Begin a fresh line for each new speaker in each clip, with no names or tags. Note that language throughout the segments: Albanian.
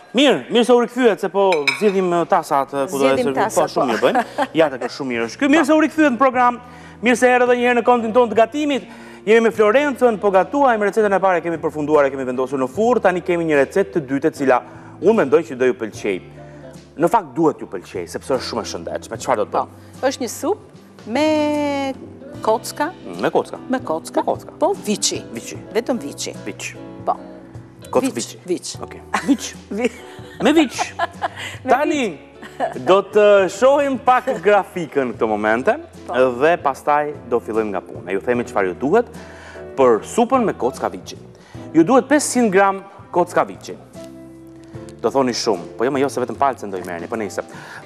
Mirë se u rikëthyet, se po zjedhim tasat ku do e sërgjim, po shumë mirë bëjmë. Ja të kërë shumë mirë është. Mirë se u rikëthyet në program, mirë se herë dhe njëherë në kontin ton të gatimit. Jemi me Florencën, po gatuajmë, recetën e pare kemi përfunduar e kemi vendosur në furrë, tani kemi një recetë të dytë e cila unë mendoj që do ju pëlqej. Në fakt duhet ju pëlqej, sepse është shumë e shëndetshme. Çfarë do të bëjmë?
Është një supë me kocka.
Me kocka.
Me kocka. Po viçi.
Viçi.
Vetëm viçi.
Viç.
Po.
Kockë viç.
Viç.
Okej. Viç. Me viç. Tani do të shohim pak grafikën këto momente dhe pastaj do fillojmë nga puna. Ju themi çfarë ju duhet për supën me kocka viçi. Ju duhet 500 gram kocka viçi. Do thoni shumë, po jo se vetëm palcën do i merrni, po nejse.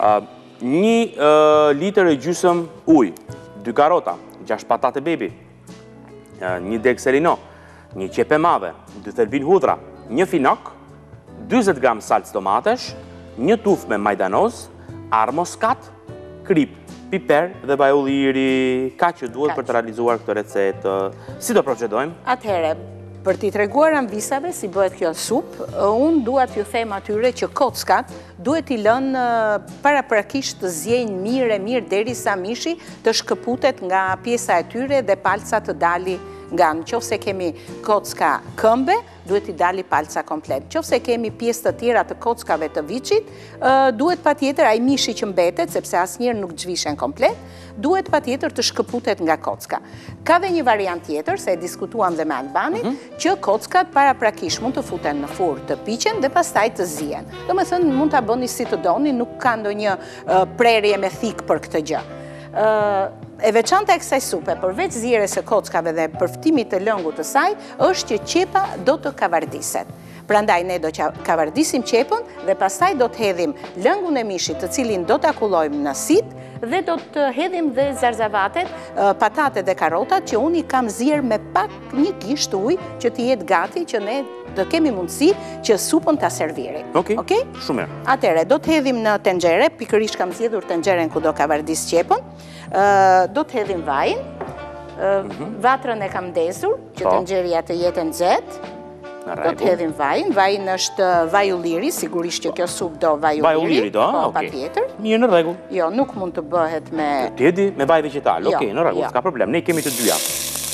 1 litër e gjysëm ujë, 2 karota, 6 patate bebi, 1 deg selino, 1 qepe madhe, 2 thelbin hudhra, 1 finok, 40 gram salcë tomatesh, 1 tufë me majdanoz, armoskat, krip, piper dhe bajulliri. Ka që duhet për të realizuar këtë recetë. Si do procedojmë?
Atëherë, për t'i treguar anvisave si bëhet kjo supë, unë dua t'ju them atyre që kockat duhet t'i lënë paraprakisht të zjenjë mirë derisa mishi të shkëputet nga pjesa e tyre dhe palca të dali nga. Nëse kemi kocka këmbe, duhet t'i dali palca komplet. Nëse kemi pjesë të tjera të kockave të viçit, duhet patjetër ai mishi që mbetet, sepse asnjëherë nuk zhvishen komplet, duhet patjetër të shkëputet nga kocka. Ka dhe një variant tjetër, se e diskutuam dhe me Albanin, që kockat paraprakisht mund të futen në furrë të piqen dhe pastaj të zihen. Domethënë mund ta bëni si të doni, nuk ka ndonjë prerje me thik për këtë gjë. E veçanta e kësaj supe, përveç zjerjes së kockave dhe përftimit të lëngut të saj, është që qepa do të kavardiset. Prandaj ne do të kavardisim qepën dhe pastaj do të hedhim lëngun e mishit, të cilin do ta kullojmë në sit dhe do të hedhim dhe zarzavatet, patatet dhe karotat që unë i kam zier me pak një gisht ujë që të jetë gati që ne do kemi mundësi që supën ta serviri.
Okej? Shumë mirë.
Atëherë, do të hedhim në tenxhere, pikërisht kam zgjedhur tenxheren ku do kavardis qepën. Do të hedhim vajin, vatrën e kam ndezur, që tenxheria të jetë nxehtë. Do të hedhim vajin, vajin është vajulliri, sigurisht që kjo supë do vajulliri.
Vajulliri do,
patjetër.
Mirë, në rregull.
Jo, nuk mund të bëhet me...
Tjedi, me vaj vegetal, okej, në rregull, s'ka problem, ne kemi të dyja.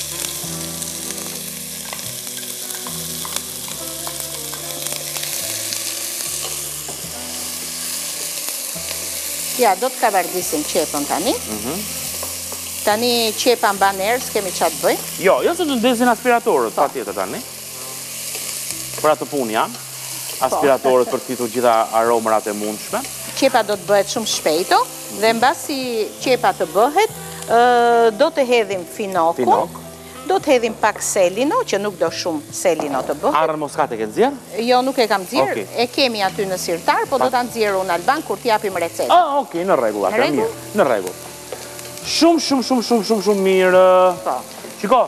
Ja, do të kavardisim qepën tani. Tani qepa mban erë, s'kemi çfarë të bëjmë.
Jo, se të ndezin aspiratorët, patjetër tani. Për atë punë janë, aspiratorët për të fitur gjitha aromërat e mundshme.
Qepa do të bëhet shumë shpejto dhe mbasi qepa të bëhet, do të hedhim finokun, do të hedhim pak selino, që nuk do shumë selino të bëhet.
Arën moskat e ke nxjerr?
Jo, nuk e kam nxjerr, e kemi aty në sirtar, po do ta nxjerr unë Alban kur t'japim recetën.
Okej, në rregull, atë mirë, në rregull. Shumë mirë. Shiko,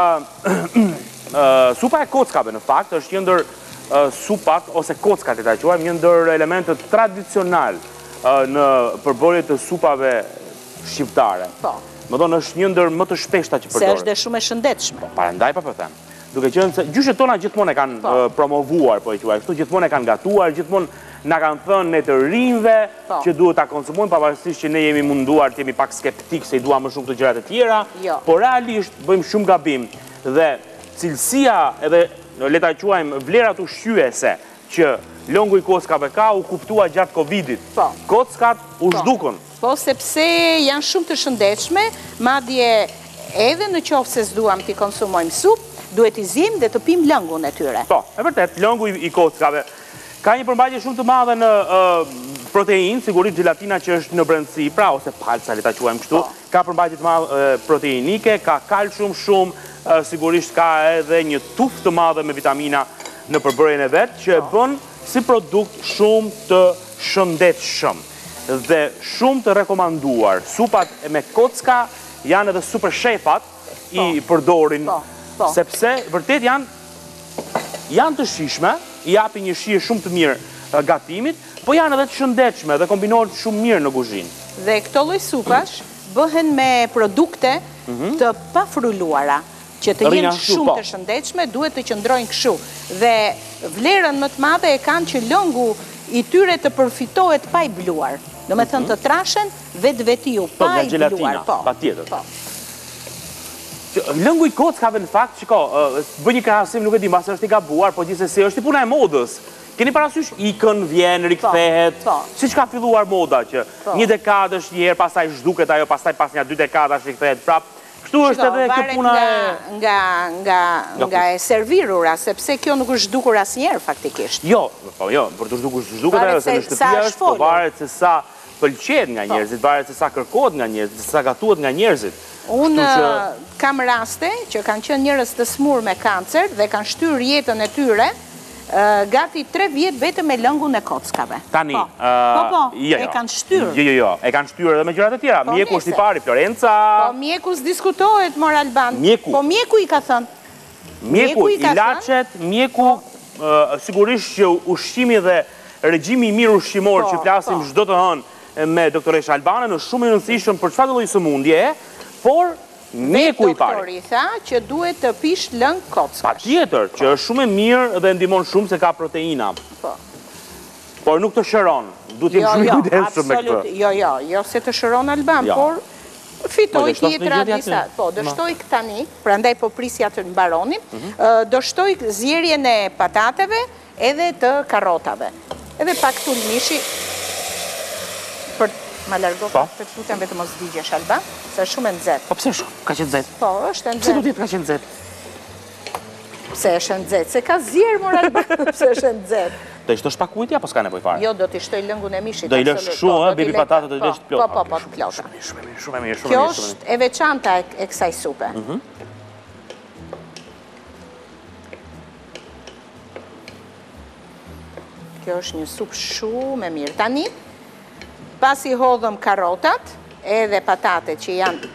supa e kockave në fakt është një ndër supat ose kockat e ta quajmë një ndër elementët tradicional në përbërje të supave shqiptare. Më thonë është një ndër më të shpeshta që përdoret.
Se është dhe shumë e shëndetshme.
Parandaj pa po them. Duke qenë se gjyshet tona gjithmonë e kanë promovuar, po e quaj kështu, gjithmonë e kanë gatuar, gjithmonë na kanë thënë ne të rinjve që duhet ta konsumojmë, pavarësisht që ne jemi munduar të jemi pak skeptik se i duam më shumë të gjërat e tjera, por realisht bëjmë shumë gabim dhe cilësia edhe le ta quajmë vlerat ushqyese që lëngu i kockave ka u kuptua gjatë Covidit. Kockat u zhdukën.
Po, sepse janë shumë të shëndetshme, madje edhe në qoftë se s'duam t'i konsumojmë supë, duhet i zim dhe të pim lëngun e tyre.
Po, e vërtet, lëngu i kockave ka një përmbajtje shumë të madhe në proteinë, sigurisht gelatina që është në brendësi, pra ose palca, le ta quajmë kështu, ka përmbajtje të madhe proteinike, ka kalcium shumë, sigurisht ka edhe një tufë të madhe me vitamina në përbërjen e vetë, që e bën si produkt shumë të shëndetshëm dhe shumë të rekomanduar. Supat me kocka janë edhe super shefat i përdorin, sepse vërtet janë të shishme, i japi një shije shumë të mirë gatimit, po janë edhe të shëndetshme dhe kombinohen shumë mirë në kuzhinë.
Dhe këto lloj supash bëhen me produkte të pafruluara, që të jenë shumë të shëndetshme, duhet të qëndrojnë kështu. Dhe vlerën më të madhe e kanë që lëngu i tyre të përfitohet pa i bluar. Do me thënë të trashen vetë-vetiu, pa i bluar.
Pa tjetër. Lëngu i kockave në fakt, shiko, bëj një krahasim, nuk e di, mbas është i gabuar, po gjithsesi është i puna e modës. Keni parasysh ikën, vjen, rikthehet, siç ka filluar moda që një dekadë është një herë, pastaj zhduket ajo, pastaj pas një 2 dekadash rikthehet prap. Kështu është edhe kjo puna
nga e servirura, sepse kjo nuk është zhdukur asnjëherë faktikisht.
Jo, për të zhduket ajo se në shtëpi është, po varet se sa pëlqet nga njerëzit, varet se sa kërkohet nga njerëzit, se sa gatuhet nga njerëzit.
Unë kam raste që kanë qenë njerëz të smur me kancer dhe kanë shtyr jetën e tyre gati 3 vjet vetëm me lëngun e kockave.
Tani,
e kanë shtyr.
Jo, e kanë shtyr edhe me gjërat e tjera. Mjeku është i pari, Florenca.
Po mjeku s'diskutohet, mor Alban. Po mjeku i ka thënë.
Mjeku, ilaçet, mjeku, sigurisht që ushqimi dhe regjimi i mirë ushqimor që flasim çdo të hënë me doktoresh Albane në shumë i rëndësishëm për çfarë lloj sëmundje, por mjeku i pari.
Doktori tha që duhet të pish lëng kockash.
Patjetër, që është shumë e mirë dhe ndihmon shumë se ka proteina. Por nuk të shëron. Duhet të jem shumë i kujdesshëm me këtë.
Jo, se të shëron Alban, por fitoj tjetra disa. Po, do shtoj tani, prandaj po prisja të mbaronin, do shtoj zjerjen e patateve edhe të karrotave. Edhe pak tul mishi për ma largo pak të tutem vetëm mos digjesh Alban, se është shumë e nxehtë.
Po pse ka qenë nxehtë?
Po, është e nxehtë.
Pse do të jetë ka qenë nxehtë?
Pse është e nxehtë? Se ka zjerë mor Alban, pse është e nxehtë.
Do i shtosh pak ujë apo s'ka nevojë fare?
Jo, do t'i shtoj lëngun e mishit.
Do i lësh kështu, bebi patatat do i lësh plot.
Po, të plota.
Shumë mirë.
Kjo është e veçanta e kësaj supe. Kjo është një supë shumë e mirë. Tani, pasi hodhëm karrotat edhe patatet që janë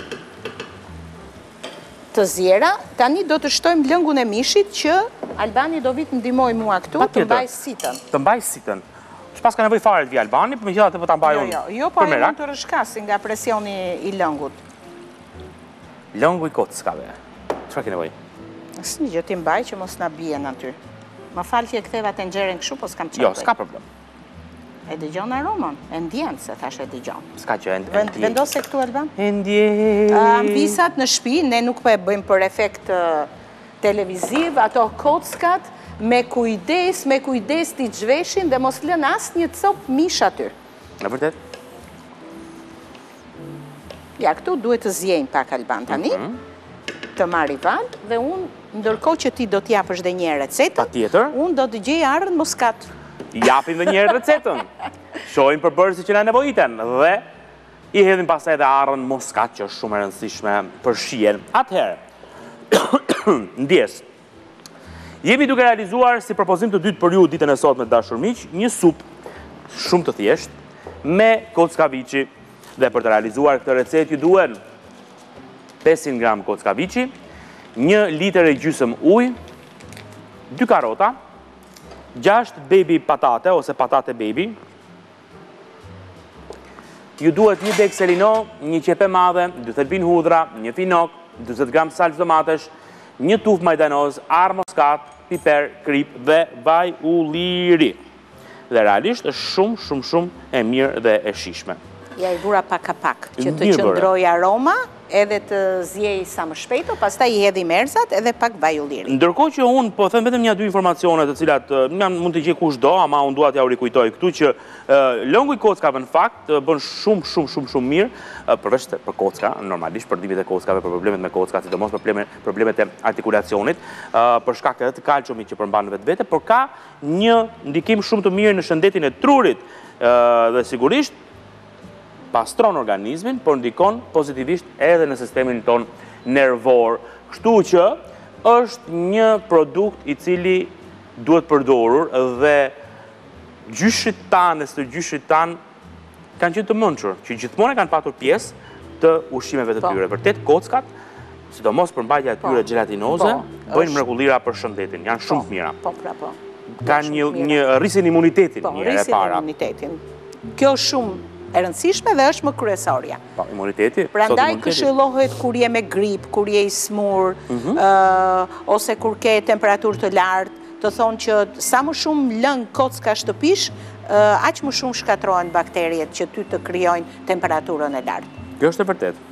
të zjera, tani do të shtojmë lëngun e mishit që Albani do vitë ndihmoj mua këtu të mbaj sitën.
Të mbaj sitën. S'pas ka nevojë fare të vi Albani, por megjithatë po ta mbaj unë.
Jo, po ai mund të rrshkasi nga presioni i lëngut.
Lëngu i kockave. Çfarë ke nevojë?
Asnjë gjë ti mbaj që mos na bien aty. Më fal që e ktheva tenxherën kështu, po s'kam çfarë.
Jo, s'ka problem.
E dëgjon aromën, e ndjen se thash e dëgjon.
S'ka që e ndjen.
Vendose këtu Alban?
E ndjen.
Ambisat në shtëpi, ne nuk po e bëjmë për efekt televiziv, ato kockat me kujdes t'i zhveshin dhe mos lën asnjë cop mish aty.
Në vërtet?
Ja, këtu duhet të zjejmë pak Alban tani, të marri val, dhe unë, ndërkohë që ti do t'japësh dhe një recetën,
patjetër,
unë do të gjej arrën moskat.
Japim dhe një recetën. Shohim përbërësi që na nevojiten dhe i hedhim pastaj edhe arrën moskat që është shumë e rëndësishme për shijen. Atëherë, ndjes. Jemi duke realizuar si propozim të dytë për ju ditën e sotme të dashur miq, një supë shumë të thjeshtë me kockaviçi dhe për të realizuar këtë recetë ju duhen 500 gram kockaviçi, 1 litër e gjysmë ujë, 2 karrota, 6 baby patate ose patate baby. Ju duhet 1 dek selino, 1 qepe madhe, 2 thelbin hudhra, 1 finok, 40 gram salcë domatesh, 1 tuf majdanoz, arë moskat, piper, krip dhe vaj ulliri. Dhe realisht është shumë e mirë dhe e shishme.
Ja i vura pak a pak, që të qëndroj aroma, edhe të zjej sa më shpejto, pastaj i hedhim erëzat edhe pak vaj ulliri.
Ndërkohë që unë po them vetëm 1-2 informacione të cilat mund të gjej kushdo, ama unë dua t'ja u rikujtoj këtu që lëngu i kockave në fakt bën shumë mirë, përveç për kocka, normalisht për dhimbjet e kockave, për problemet me kocka, sidomos problemet e artikulacionit, për shkak edhe të kalciumit që përmban vetvete, por ka një ndikim shumë të mirë në shëndetin e trurit dhe sigurisht pastron organizmin, por ndikon pozitivisht edhe në sistemin ton nervor. Kështu që është një produkt i cili duhet përdorur dhe gjyshit tanë kanë qenë të mençur, që gjithmonë kanë patur pjesë të ushqimeve të tyre. Vërtet kockat, sidomos për mbajtja e tyre gjelatinoze, bëjnë mrekullira për shëndetin, janë shumë të mira. Kanë një rrisjen imunitetin mirë e para.
Kjo shumë e rëndësishme dhe është më kryesorja.
Po, imuniteti.
Prandaj këshillohet kur je me grip, kur je i smur, ose kur ke temperaturë të lartë, të thonë që sa më shumë lëng kocka shtëpish, aq më shumë shkatrohen bakteriet që ty të krijojnë temperaturën e lartë.
Kjo është e vërtet.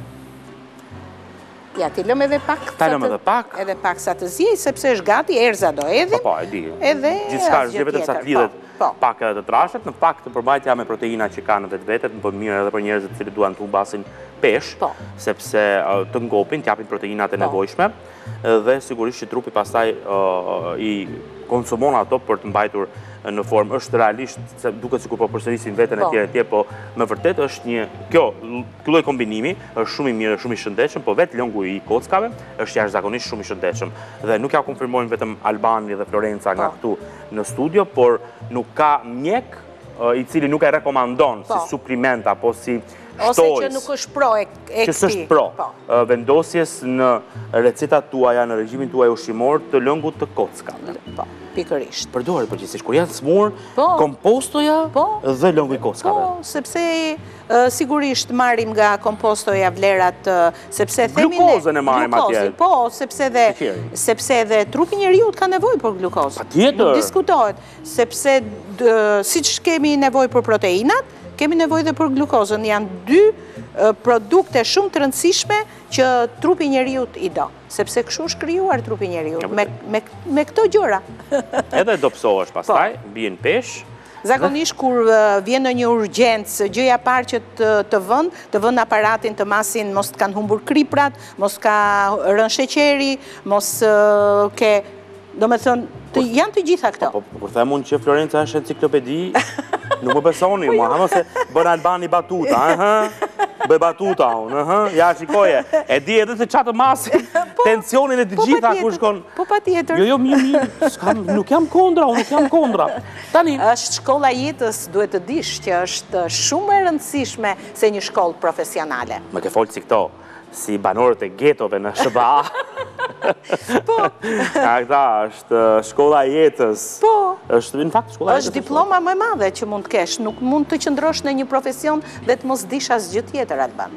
Ja, ti lëm edhe pak.
Ta lëm edhe pak.
Edhe pak sa të zjej, sepse është gati, erza do edhim.
Po, e di.
Edhe
gjithçka është vetëm sa të lidhet
po.
pak edhe të trashet. Në fakt, përmbajtja me proteina që kanë vetë më mirë edhe për njerëzit që duan të humbasin peshë,
Po.
sepse të ngopin, t'japin proteinat e nevojshme dhe sigurisht që trupi pastaj i konsumon ato për të mbajtur në formë. Është realisht, se duket sikur po përsërisin veten e tjerë, po me vërtet është ky lloj kombinimi është shumë i mirë, shumë i shëndetshëm, po vetë lëngu i kockave është jashtëzakonisht shumë i shëndetshëm. Dhe nuk ja konfirmojnë vetëm Albani dhe Florenca nga këtu në studio, por nuk ka mjek i cili nuk e rekomandon si supliment apo si
ose që nuk është pro e këtij.
Që s'është pro vendosjes në recetat tuaja, në regjimin tuaj ushqimor të lëngut të kockave.
Po, pikërisht.
Përdori përgjithsisht kur janë smur, kompostoja dhe lëngu i kockave.
Po, sepse sigurisht marrim nga kompostoja vlerat, sepse themi
glukozën e marrim atje.
Po, sepse edhe trupi njeriu ka nevojë për glukozë.
Patjetër.
Nuk diskutohet, sepse siç kemi nevojë për proteinat, kemi nevojë dhe për glukozën. Janë dy produkte shumë të rëndësishme që trupi njeriut i do. Sepse kështu është krijuar trupi njeriut, me këto gjëra.
Edhe dobësohesh pastaj, bien peshë.
Zakonisht kur vjen në një urgjencë, gjëja parë që të vën aparatin të masin, mos të kanë humbur kriprat, mos ka rënë sheqeri, mos ke, do me thënë, janë të gjitha këto.
Po, kur them unë që Florenca është enciklopedi, nuk më besoni, mua se bën Albani batuta, bëj batuta unë, ja shikoje, e di edhe se qatë masin, tensionin e të gjitha ku shkon.
Po patjetër.
Jo, mirë, nuk jam kondra, unë nuk jam kondra. Tani.
Është shkolla jetës, duhet të dish që është shumë e rëndësishme se një shkollë profesionale.
Më ke folë si këto, si banorët e getove në SBA.
Po.
Këta është shkolla jetës.
Po.
Është, në fakt, shkolla jetës.
Është diploma më e madhe që mund të kesh. Nuk mund të qëndrosh në një profesion dhe të mos dish asgjë tjetër, Alban.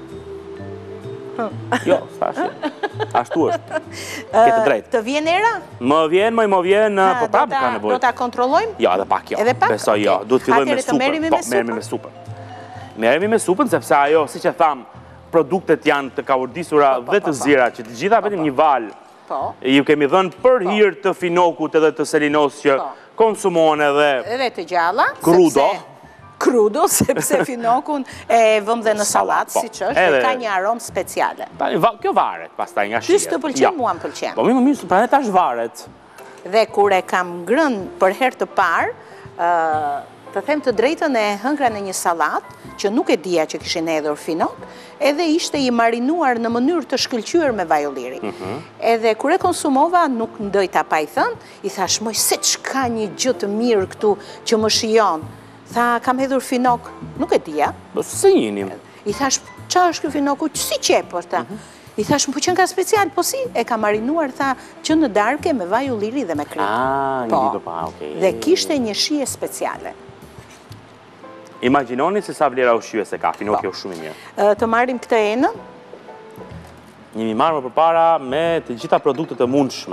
Jo, ashtu është. Ke të drejtë.
Të vjen era?
Më vjen, po prapë ka nevojë.
Do ta kontrollojmë?
Jo, edhe pak jo.
Edhe pak?
Besoj jo, duhet fillojmë me supën. Po, merremi me supën. Merremi me supën sepse ajo, siç e tham, produktet janë të kavurdisura dhe të zira, që të gjitha vetëm një valë ju kemi dhënë për hir të finokut edhe të selinos që konsumon edhe
të gjalla, krudo, sepse finokun e vëm dhe në salat, si që është, dhe ka një aromë speciale.
Kjo varet, pastaj nga shije.
Ty të pëlqen, mua më pëlqen.
Po, më mirë, pra ne tash varet.
Dhe kur e kam ngrënë për herë të parë, të them të drejtën, e hëngra në një salat, që nuk e dija që kishin edhur finok, edhe ishte i marinuar në mënyrë të shkëlqyer me vaj ulliri. Edhe kur e konsumova, nuk ndojta pa i thënë, i thash, moj, se që ka një gjë të mirë këtu që më shijon? Tha, kam hedhur finok, nuk e dija.
Se jinim.
I thash, qa është kjo finoku, si qepë, ta? I thash, më që nga special, po si, e ka marinuar, tha, që në darke me vaj ulliri dhe me krip.
Një ditë pa, okej.
Dhe kishte një shije speciale.
Imaginoni se sa vlera ushqyve se ka, finokjo shumë i mirë.
Të marrim këtë enën?
Njemi marrë më përpara me të gjitha produktet të mundshme.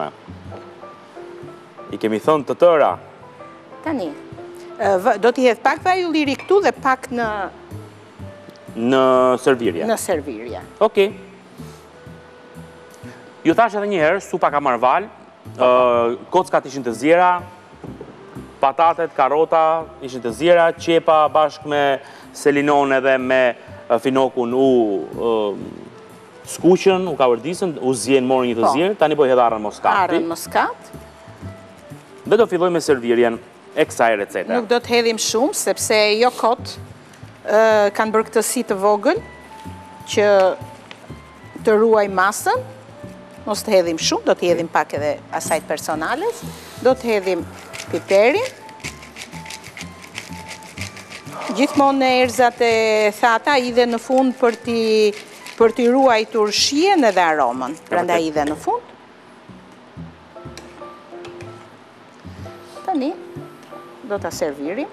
I kemi thënë të tëra.
Tani, do t'i hedh pak vaj ulliri këtu dhe pak në...
Në servirje.
Në servirje.
Okej. Ju thash edhe njëherë, supa ka marrë valë, kockat ishin të zjera, patatet, karota, ishin të zjera, qepa bashkë me selinon edhe me finokun u skuqën, u kavërdisën, u zjen morë një të zjerë, tani po hedh arën moskat.
Arën moskat.
Dhe do filloj me servirjen e kësaj recete.
Nuk do të hedhim shumë, sepse jo kot kanë bërë këtë si të vogël, që të ruaj masën, mos të hedhim shumë, do të hedhim pak edhe asajt personales, do të hedhim piperin, gjithmonë në erzat e thata i dhe në fund për t'i ruajtur shijen edhe aromën, prandaj i dhe në fund. Tani, do t'a servirim.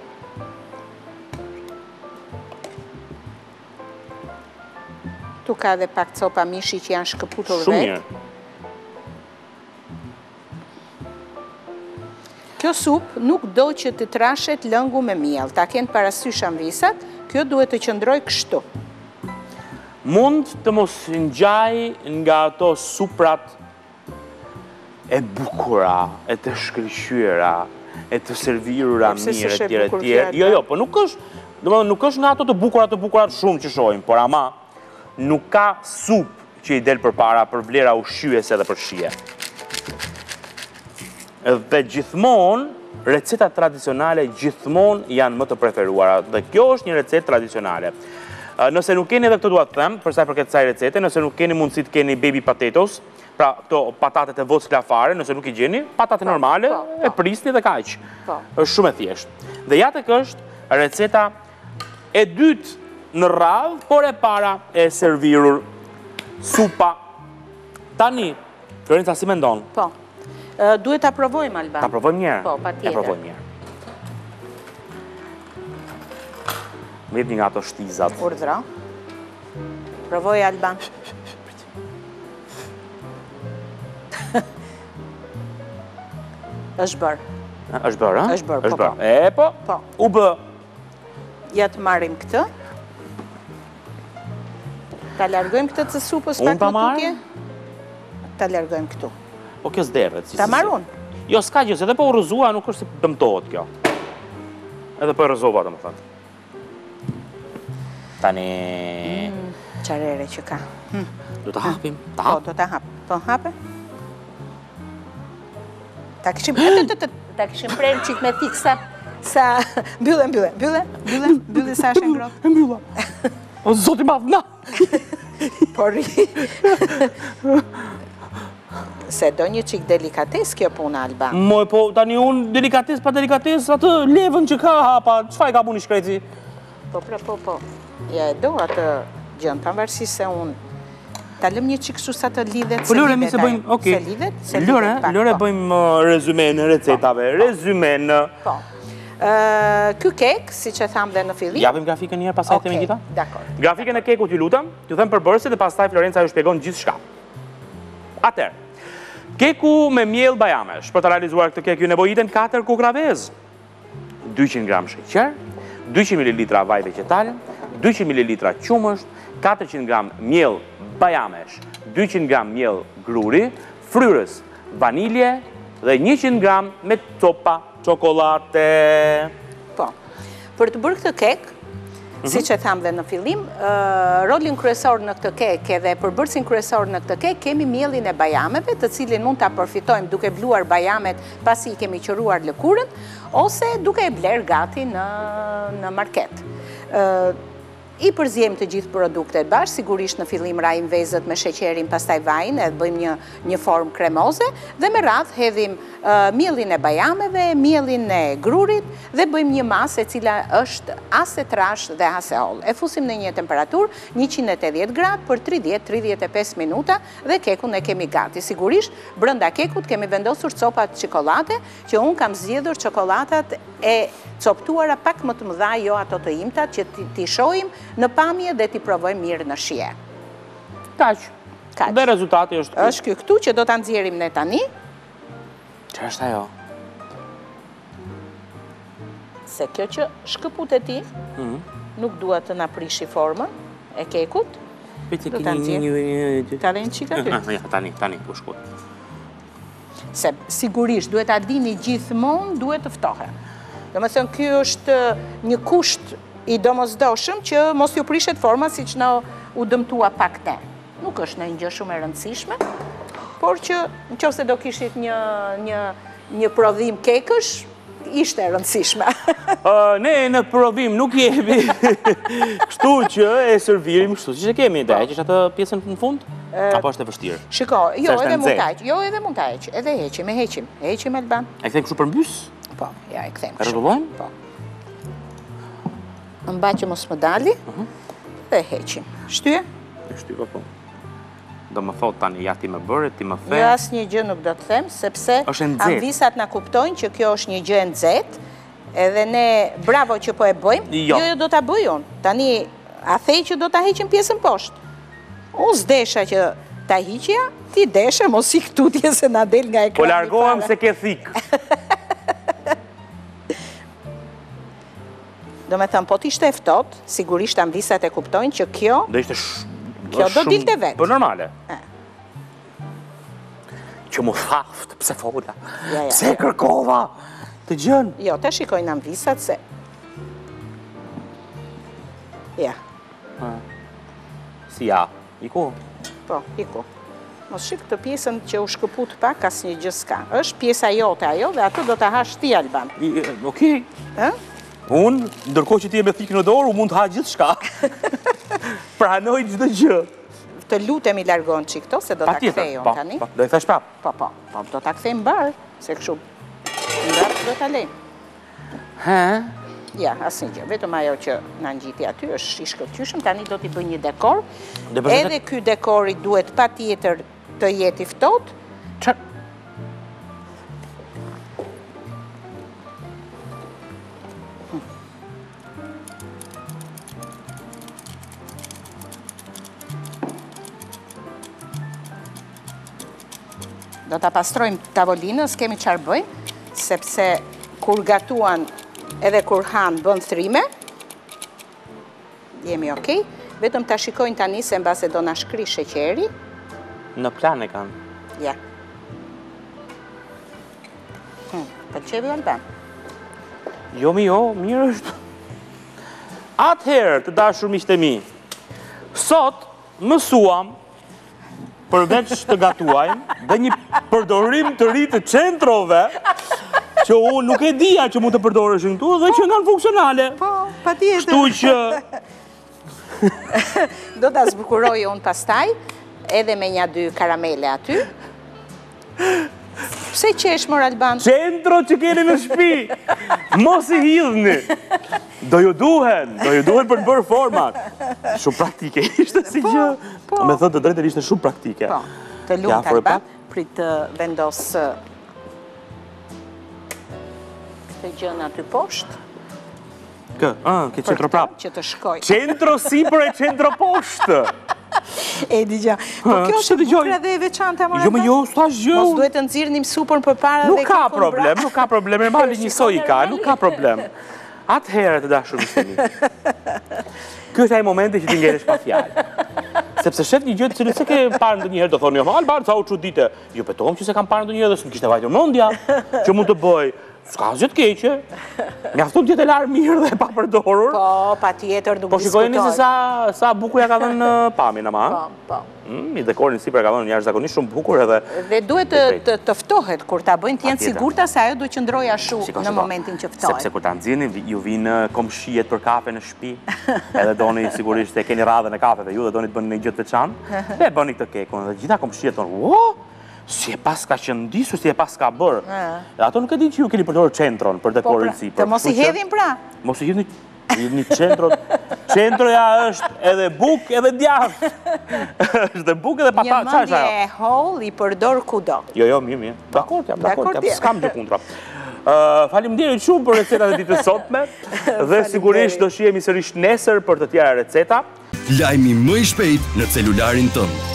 Tu ka dhe pak copa mishi që janë shkëputur vetë.
Shumë mirë.
Kjo supë nuk do që të trashet lëngu me miell. Ta kenë parasysh anvisat, kjo duhet të qëndroj kështu.
Mund të mos ngjaj nga ato suprat e bukura, e të shkëlqyera, e të servirura mirë etj etj. Jo, po nuk është nga ato të bukura shumë që shohim, por ama nuk ka supë që i del përpara për vlera ushqyese dhe për shije. Dhe gjithmonë, recetat tradicionale gjithmonë janë më të preferuara. Dhe kjo është një recetë tradicionale. Nëse nuk keni, dhe këtë duat të them, përsa i përket kësaj recete, nëse nuk keni mundësi të keni baby potatoes, pra këto patatet e voc klafare, nëse nuk i gjeni, patate normale, e prisni dhe kaq. Është shumë e thjeshtë. Dhe ja tek është receta e dytë në radhë, por e para e servirur supa. Tani, Florenca, si mendon?
Po. Duhet ta provojmë, Alban.
Ta provojmë njerë?
Po, patjetër.
E provojmë njerë. Më jep një nga ato shtizat.
Urdhra. Provoj, Alban. Është bërë.
Është bërë, ha?
Është bërë, po.
E, po?
Po.
U bë.
Ja të marrim këtë. Ta largojmë këtë të supës pak më tutje. Ta largojmë këtu.
Po kjo s'derret.
Ta marrun?
Jo, s'ka gjë, se edhe po u rrëzua nuk është si dëmtohet kjo. Edhe po e rrëzova, të më thënë. Tani...
Qarere që ka.
Do të hapim?
Po, do të hapim. Po, hape? Ta kishim prerë qik me thikë sa... Mbyllë sa është ngrohtë.
E mbylla. O, zoti madh, na!
Por... Se do një qik delikates kjo puna, Alban.
Moj, po, tani unë delikates pa delikates, atë levën që ka hapa, qëfaj ka puni shkreci?
Po. Ja e do atë gjën, pavarësisht se unë ta lëm një qik sa të lidhet, se lidhet.
Se bëjmë, okej.
Se lidhet.
Lore bëjmë rezume në recetave, rezume në...
Po. Ky kek, si që thamë dhe në fillim...
Japim grafikën njerë, pasaj të me gjitha?
Dakor.
Grafikën e kekut ju lutem, t'ju them përbërësit dhe pastaj Florenca ju shpjegon gjithë shka. Atër, keku me miell bajamesh. Për të realizuar këtë kek ju nevojiten 4 kukra vezë, 200 gram sheqer, 200 ml vaj vegetal, 200 ml qumësht, 400 gram miell bajamesh, 200 gram miell gruri, fryrës, vanilje dhe 100 gram me copa çokolate.
Po. Për të bërë këtë kek, si që thamë dhe në fillim, rolin kryesor në këtë kek edhe përbërësin kryesor në këtë kek, kemi mielin e bajameve, të cilin mund të përfitojmë duke bluar bajamet pasi i kemi qëruar lëkurën, ose duke e bler gati në market. I përzjem të gjithë produktet bashkë, sigurisht në fillim rajim vezët me sheqerin, pastaj vajin, edhe bëjmë një formë kremoze, dhe me radhë hedhim mielin e bajameve, mielin e grurit, dhe bëjmë një masë e cila është as e trash dhe as e hollë. E fusim në një temperaturë 180 gradë për 30-35 minuta dhe kekun e kemi gati. Sigurisht, brënda kekut kemi vendosur copat çokolate, që unë kam zgjedhur çokolatat e coptuara pak më të mëdha, jo ato të imtat, që t'i shohim në pamje dhe t'i provojmë mirë në shije.
Kaq. Dhe rezultati është kjo.
Është këtu që do t'a nxjerrim ne tani.
Që është ajo?
Se kjo që shkëput e ti, nuk dua të na prishi formën e kekut. Do t'a nxjerrim. Ta dhe një qika ty?
Tani, po shkut.
Se sigurisht, duhet a dini gjithmonë, duhet të ftohe. Do me thënë, kjo është një kusht i domosdoshëm që mos ju prishet forma si që na u dëmtua pak ne. Nuk është në një gjë shumë e rëndësishme, por që në qoftë se do kishit një prodhim kekësh, ishte e rëndësishme.
Ne në prodhim nuk jemi, kështu që e servirim, kështu që kemi ide, që është atë pjesën në fund? Apo është e vështirë?
Shiko, jo edhe mund ta heq, edhe heqim, heqim Alban.
E këthejmë kështu përmbys?
Po, ja, e këthejmë
kështu. E rëdullojmë?
Po. Mba që mos më dali, dhe heqim. Shtyje?
Shtyje, po. Do më thot tani, ja ti më bërë, ti më the.
Jo, asë një gjë nuk do të them, sepse anvisat na kuptojnë që kjo është një gjë e nxehtë, edhe ne, bravo që po e bëjmë, jo do ta bëj unë. Tani, a thej që do ta heqim pjesën poshtë. Unë s'desha që ta hiqja, ti desha, mos i këtutje se na del nga ekrani.
Po largohem se ke thikë.
Do me thëmë, po t'ishte e ftohtë, sigurisht ambisat e kuptojnë që kjo do dilte vetë.
Po normale. Që mu thaft, pse fola, pse kërkova, të gjën.
Jo, të shikojnë ambisat se... Ja.
Si ja, iku?
Po, iku. Mos shik të pjesën që u shkëput pak, asë një gjë s'ka. Është pjesa jote ajo dhe ato do të hash ti, Alban.
Okej. Unë, ndërkohë që ti e me thikë në dorë, mund të ha gjithë shka. Pranoj gjithë gjë.
Të lutemi largon që këto, se do t'a kthejon tani.
Po, do i thash prap.
Po, do t'a kthejmë barë, se këshu ndarë do t'a lejmë. Ja, asë një gjë, vetëm ajo që në ngjiti aty është shishkëlqyshëm, tani do t'i bëj një dekor, edhe ky dekori duhet pa tjetër të jeti ftohtë. Do t'a pastrojmë tavolinën, s'kemi qarë bëjmë, sepse kur gatuan edhe kur hanë bën thrime, jemi okej, vetëm t'a shikojnë tani se mbase do na shkri sheqeri.
Në plan e kanë.
Ja. Pëlqevi, Alban?
Jo, mirë është. Atëherë, të dashur miqtë e mi, sot mësuam përveç të gatuajmë dhe një përdorim të ri të centrove që unë nuk e dija që mund të përdorëshin këtu dhe që nga në funksionale.
Po, pa tjetër.
Shtu që...
Do t'a zbukuroj unë pastaj, edhe me një 2 karamele aty. Pse qesh, mor Alban?
Centro që keni në shtëpi, mos i hidhni. Do ju duhen për të bërë format. Shumë praktike ishte si gjë. Me thënë të drejtën ishte shumë praktike.
Po, të lumt Alban, prit të vendos këtë gjën aty poshtë.
Ke qentro prapë.
Që të shkoj.
Qentro sipër e qentro poshtë.
E digja, po kjo është bukra dhe e veçanta, mora ta?
Jo, s'tash gjë.
Mos duhet të nxirrnim supën për para dhe
Nuk ka problem, e mali njësoj i ka, nuk ka problem. Atëherë të dashur miqtemi. Ky është ai momenti që ti ngelesh pa fjalë. Sepse shet një gjë të cilën se ke parë ndonjëherë do thonë, jo, Alban, sa u çuditë. Jo, betohem që se kam parë ndonjëherë dhe s'm kishte vajtur mendja që mund të bëj. S'ka asgjë të keqe. Mjafton të jetë larë mirë dhe pa përdorur.
Po, patjetër nuk diskutoj.
Po shikojeni se sa bukur ja ka dhënë pamjen ama.
Po.
I dekorin sipër ka dhënë jashtëzakonisht shumë bukur edhe.
Dhe duhet të ftohet kur ta bëjnë të jenë sigurta se ajo duhet qëndrojë ashtu në momentin që ftohet.
Sepse kur ta nxirrni ju vinë komshijet për kafe në shtëpi, edhe doni sigurisht e keni radhën e kafeve ju dhe doni të bëni një gjë të veçantë, dhe bëni këtë kekun dhe gjitha komshijet thonë, "Ua, si e pas ka qëndisur, si e pas ka bërë." Dhe ato nuk e di që ju keni përdorur qentron për dekorin sipër.
Të mos i hedhin pra.
Mos i hedhin një qentro. Qentroja është edhe buk edhe djathë. Është buk edhe patat.
Një mendje e holl i përdor kudo.
Jo, mirë. Dakord jam. S'kam gjë kundra. Faleminderit shumë për recetat e ditës sotme dhe sigurisht do shihemi sërish nesër për të tjera receta.
Lajmi më i shpejt në celularin tënd.